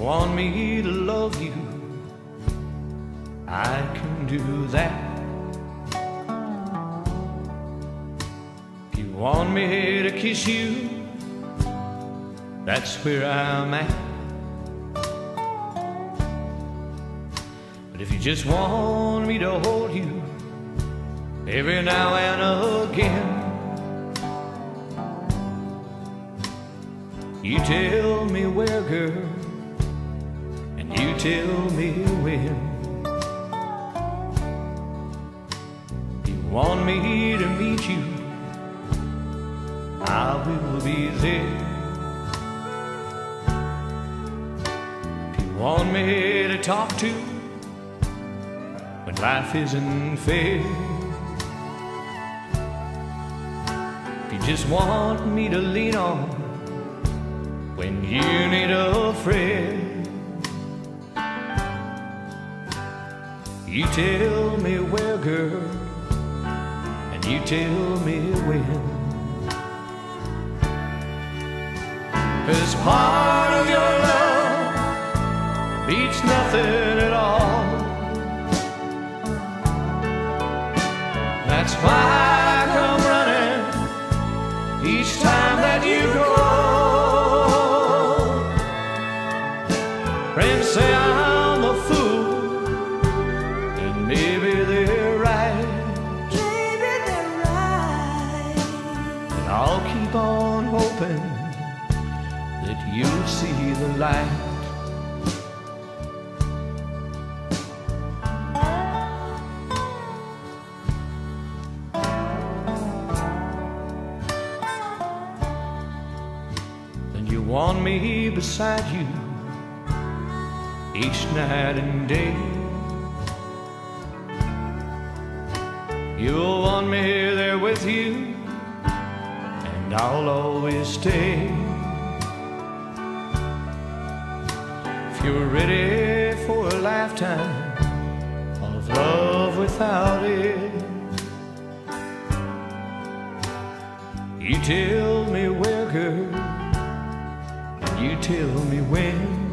want me to love you, I can do that. If you want me to kiss you, that's where I'm at. But if you just want me to hold you every now and again, you tell me where, girl, and you tell me when. If you want me to meet you, I will be there. If you want me to talk to when life isn't fair, if you just want me to lean on when you need a friend, you tell me where, girl, and you tell me when. 'Cause part of your love beats nothing at all. That's why I come running each time that you go. Friends say I'm a fool, and maybe they're right. Maybe they're right. But I'll keep on hoping that you'll see the light. Then you want me beside you each night and day. You'll want me there with you, and I'll always stay. If you're ready for a lifetime of love without end, you tell me where, girl, and you tell me when.